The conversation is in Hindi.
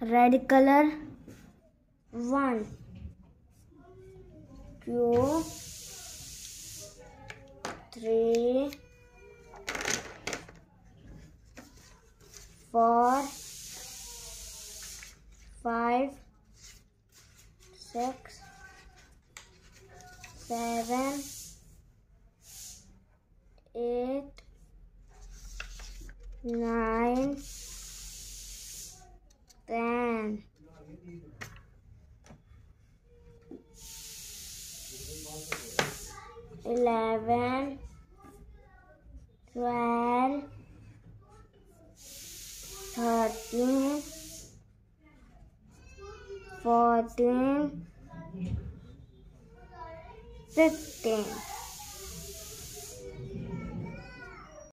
red colour 1 2 3 4 5 6 7 8 9 10 11 12 13 14 15